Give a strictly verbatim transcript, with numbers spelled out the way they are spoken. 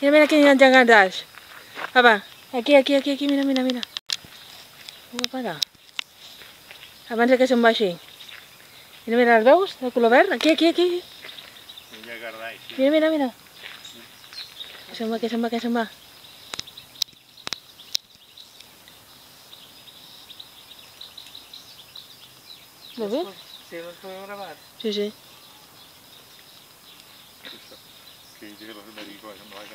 Mira, mira aquí en Jungle Dash. Apa, aquí, aquí, aquí, aquí, mira, mira, mira. Va parar. Abans que se'n vagi. Mira, mira, el veus? El color verd? Aquí, aquí, aquí. Mira, mira, mira. Que se'n va, que se'n va, que se'n va. ¿Lo ves? Sí, los puedo grabar. Sí, sí. Que dice que los médicos no hay